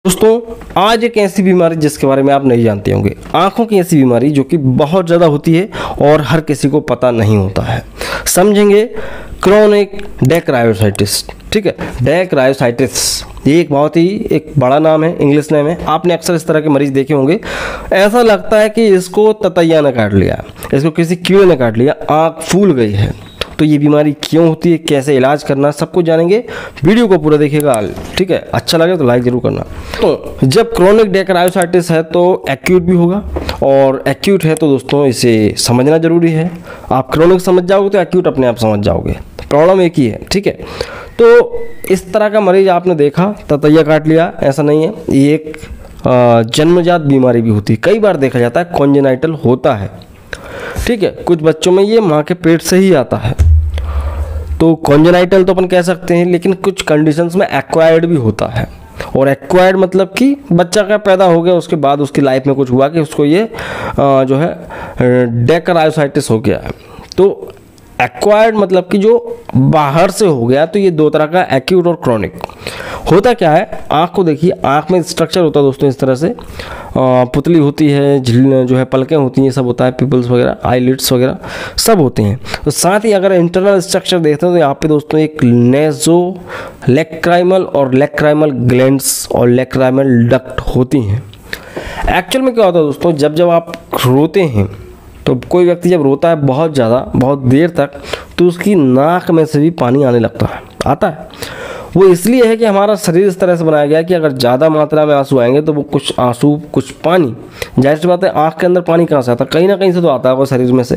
दोस्तों आज एक ऐसी बीमारी जिसके बारे में आप नहीं जानते होंगे, आंखों की ऐसी बीमारी जो कि बहुत ज़्यादा होती है और हर किसी को पता नहीं होता है। समझेंगे क्रोनिक डेक्रायोसाइटिस। ठीक है, डेक्रायोसाइटिस ये एक बहुत ही एक बड़ा नाम है, इंग्लिश नेम है। आपने अक्सर इस तरह के मरीज देखे होंगे। ऐसा लगता है कि इसको ततैया ने काट लिया, इसको किसी कीड़े ने काट लिया, आँख फूल गई है। तो ये बीमारी क्यों होती है, कैसे इलाज करना, सब कुछ जानेंगे। वीडियो को पूरा देखिएगा, ठीक है। अच्छा लगे तो लाइक जरूर करना। तो जब क्रोनिक डेक्रायोसाइटिस है तो एक्यूट भी होगा, और एक्यूट है तो दोस्तों इसे समझना जरूरी है। आप क्रोनिक समझ जाओगे तो एक्यूट अपने आप समझ जाओगे, प्रॉब्लम एक ही है। ठीक है, तो इस तरह का मरीज आपने देखा, ततैया काट लिया, ऐसा नहीं है। ये एक जन्मजात बीमारी भी होती है, कई बार देखा जाता है कॉन्जेनाइटल होता है। ठीक है, कुछ बच्चों में ये माँ के पेट से ही आता है, तो कॉन्जेनाइटल तो अपन कह सकते हैं, लेकिन कुछ कंडीशंस में एक्वायर्ड भी होता है। और एक्वायर्ड मतलब कि बच्चा का पैदा हो गया, उसके बाद उसकी लाइफ में कुछ हुआ कि उसको ये जो है डेक्रायोसाइटिस हो गया है। तो एक्वायर्ड मतलब कि जो बाहर से हो गया। तो ये दो तरह का, एक्यूट और क्रोनिक। होता क्या है, आँख को देखिए, आँख में स्ट्रक्चर होता है दोस्तों इस तरह से, पुतली होती है, झिल्ली जो है, पलकें होती हैं, सब होता है, पिपल्स वगैरह, आईलिड्स वगैरह सब होते हैं। तो साथ ही अगर इंटरनल स्ट्रक्चर देखते हैं तो यहाँ पे दोस्तों एक नेज़ो लैक्राइमल और लैक्राइमल ग्लैंड्स और लैक्राइमल डक्ट होती हैं। एक्चुअल में क्या होता है दोस्तों, जब आप रोते हैं तो कोई व्यक्ति जब रोता है बहुत ज़्यादा, बहुत देर तक, तो उसकी नाक में से भी पानी आने लगता है, आता है। वो इसलिए है कि हमारा शरीर इस तरह से बनाया गया है कि अगर ज़्यादा मात्रा में आंसू आएंगे तो वो कुछ आंसू कुछ पानी, जाहिर सी बात है आँख के अंदर पानी कहाँ से आता है, कहीं ना कहीं से तो आता है शरीर में से।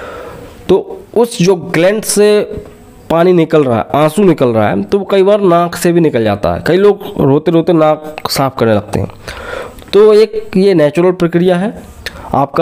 तो उस जो ग्लैंड से पानी निकल रहा है, आंसू निकल रहा है, तो वो कई बार नाक से भी निकल जाता है। कई लोग रोते रोते नाक साफ करने लगते हैं। तो एक ये नेचुरल प्रक्रिया है। आपका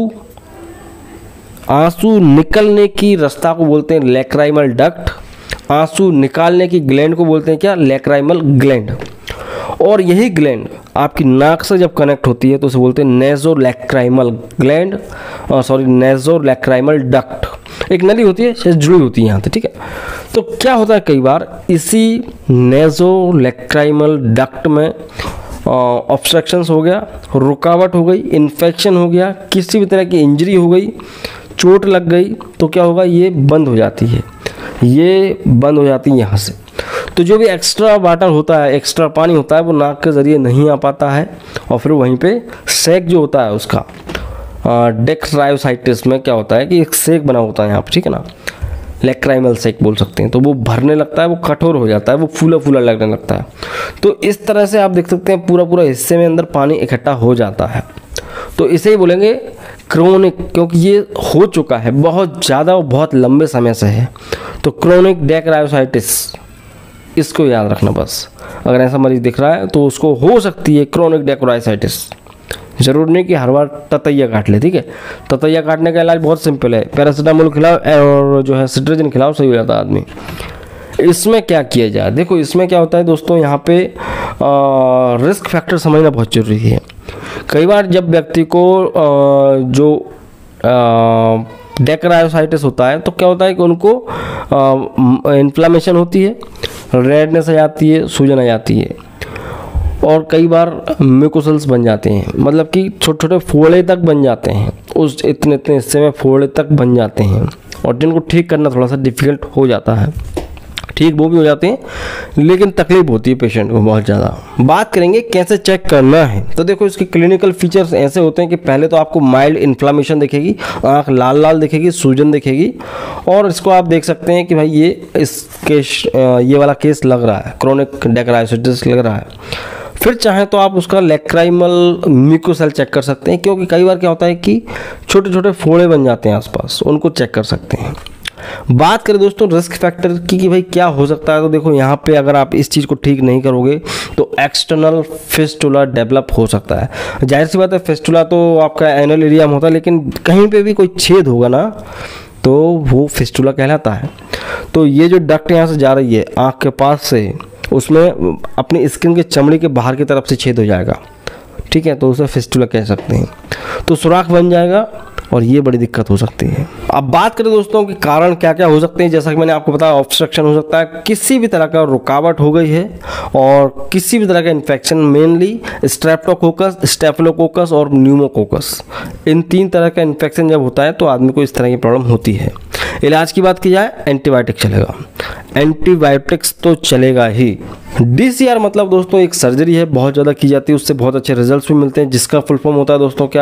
आंसू निकलने की रास्ता को बोलते हैं लैक्राइमल डक्ट, आंसू निकालने की ग्लैंड को बोलते हैं क्या, लैक्राइमल ग्लैंड। और यही ग्लैंड आपकी नाक से जब कनेक्ट होती है तो उसे बोलते हैं nasolacrimal gland, sorry nasolacrimal duct. एक नली होती है, जुड़ी होती है यहाँ से। ठीक है, तो क्या होता है, कई बार इसी नेज़ो लैक्राइमल डक्ट में ऑब्स्ट्रक्शंस हो गया, रुकावट हो गई, इन्फेक्शन हो गया, किसी भी तरह की इंजरी हो गई, चोट लग गई, तो क्या होगा, ये बंद हो जाती है, ये बंद हो जाती है यहाँ से। तो जो भी एक्स्ट्रा वाटर होता है, एक्स्ट्रा पानी होता है, वो नाक के ज़रिए नहीं आ पाता है, और फिर वहीं पे सेक जो होता है उसका, डेक्रायोसाइटिस में क्या होता है कि एक सेक बना होता है यहाँ पे, ठीक है ना, लैक्राइमल सेक बोल सकते हैं। तो वो भरने लगता है, वो कठोर हो जाता है, वो फूला फूला लगने लगता है। तो इस तरह से आप देख सकते हैं पूरा हिस्से में अंदर पानी इकट्ठा हो जाता है। तो इसे ही बोलेंगे क्रोनिक, क्योंकि ये हो चुका है बहुत ज़्यादा और बहुत लंबे समय से है। तो क्रोनिक डेक्रायोसाइटिस, इसको याद रखना बस। अगर ऐसा मरीज दिख रहा है तो उसको हो सकती है क्रोनिक डेक्रायोसाइटिस। जरूर नहीं कि हर बार ततैया काट ले। ठीक है, ततैया काटने का इलाज बहुत सिंपल है, पैरासीटामोल खिलाओ और जो है सिट्राजिन खिलाओ, सही हो जाता है आदमी। इसमें क्या किया जाए, देखो इसमें क्या होता है दोस्तों, यहाँ पे रिस्क फैक्टर समझना बहुत जरूरी है। कई बार जब व्यक्ति को जो डेक्रायोसाइटिस होता है तो क्या होता है कि उनको इन्फ्लामेशन होती है, रेडनेस आ जाती है, सूजन आ जाती है, और कई बार म्यूकोसल्स बन जाते हैं, मतलब कि छोटे छोटे फोड़े तक बन जाते हैं, उस इतने इतने हिस्से में फोड़े तक बन जाते हैं, और जिनको ठीक करना थोड़ा सा डिफिकल्ट हो जाता है। ठीक वो भी हो जाते हैं, लेकिन तकलीफ होती है पेशेंट को बहुत ज़्यादा। बात करेंगे कैसे चेक करना है, तो देखो इसके क्लिनिकल फीचर्स ऐसे होते हैं कि पहले तो आपको माइल्ड इन्फ्लामेशन दिखेगी, आँख लाल लाल दिखेगी, सूजन दिखेगी, और इसको आप देख सकते हैं कि भाई ये वाला केस लग रहा है, क्रोनिक डेक्रायोसाइटिस लग रहा है। फिर चाहे तो आप उसका लैक्राइमल म्यूकोसेल चेक कर सकते हैं, क्योंकि कई बार क्या होता है कि छोटे छोटे फोड़े बन जाते हैं आसपास, उनको चेक कर सकते हैं। बात करें दोस्तों रिस्क फैक्टर की कि भाई क्या हो सकता है, तो देखो यहाँ पे अगर आप इस चीज़ को ठीक नहीं करोगे तो एक्सटर्नल फिस्टुला डेवलप हो सकता है। जाहिर सी बात है, फिस्टुला तो आपका एनल एरिया में होता है, लेकिन कहीं पे भी कोई छेद होगा ना तो वो फिस्टुला कहलाता है। तो ये जो डक्ट यहाँ से जा रही है आँख के पास से, उसमें अपनी स्किन के चमड़ी के बाहर की तरफ से छेद हो जाएगा। ठीक है, तो उसे फिस्टुला कह सकते हैं। तो सुराख बन जाएगा और ये बड़ी दिक्कत हो सकती है। अब बात करें दोस्तों कि कारण क्या क्या हो सकते हैं। जैसा कि मैंने आपको बताया, ऑब्स्ट्रक्शन हो सकता है, किसी भी तरह का रुकावट हो गई है, और किसी भी तरह का इन्फेक्शन, मेनली स्ट्रेप्टोकोकस, स्टेफिलोकोकस और न्यूमोकोकस, इन 3 तरह का इन्फेक्शन जब होता है तो आदमी को इस तरह की प्रॉब्लम होती है। इलाज की बात की जाए, एंटीबायोटिक चलेगा, एंटीबायोटिक्स तो चलेगा ही। DCR मतलब दोस्तों एक सर्जरी है, बहुत ज़्यादा की जाती है, उससे बहुत अच्छे रिजल्ट्स भी मिलते हैं, जिसका फुल फॉर्म होता है दोस्तों क्या,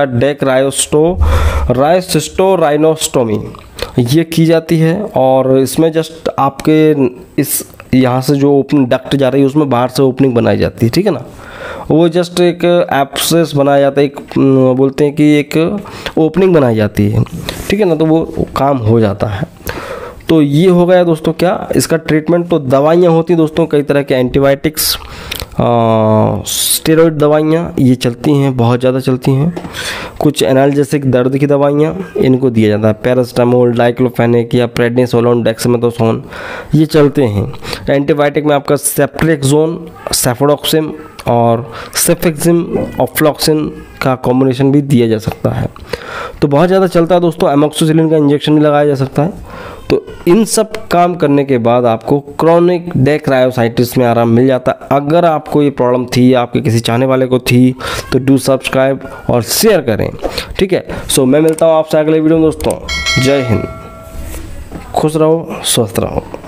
राइसिस्टोराइनोस्टोमी, ये की जाती है। और इसमें जस्ट आपके इस यहाँ से जो ओपनिंग डक्ट जा रही है उसमें बाहर से ओपनिंग बनाई जाती है, ठीक है ना, वो जस्ट एक एब्सेस बनाया जाता है, एक बोलते हैं कि एक ओपनिंग बनाई जाती है, ठीक है ना, तो वो काम हो जाता है। तो ये हो गया दोस्तों क्या इसका ट्रीटमेंट। तो दवाइयाँ होती हैं दोस्तों कई तरह के, एंटीबायोटिक्स, स्टेरॉइड दवाइयाँ ये चलती हैं, बहुत ज़्यादा चलती हैं। कुछ एनाल्जेसिक दर्द की दवाइयाँ इनको दिया जाता है, पैरास्टामोल, डाइक्लोफेनेक या प्रेडनिसोलोन, डेक्सामेथासोन, ये चलते हैं। एंटीबायोटिक में आपका सेफ्ट्रिक्सोन, सेफोडोक्सिम और सेफेक्सिम ऑफ्लॉक्सिन का कॉम्बिनेशन भी दिया जा सकता है। तो बहुत ज़्यादा चलता है दोस्तों। एमोक्सिसिलिन का इंजेक्शन भी लगाया जा सकता है। तो इन सब काम करने के बाद आपको क्रोनिक डेक्रायोसाइटिस में आराम मिल जाता है। अगर आपको ये प्रॉब्लम थी, आपके किसी चाहने वाले को थी, तो डू सब्सक्राइब और शेयर करें, ठीक है। सो मैं मिलता हूँ आपसे अगले वीडियो में दोस्तों। जय हिंद, खुश रहो, स्वस्थ रहो।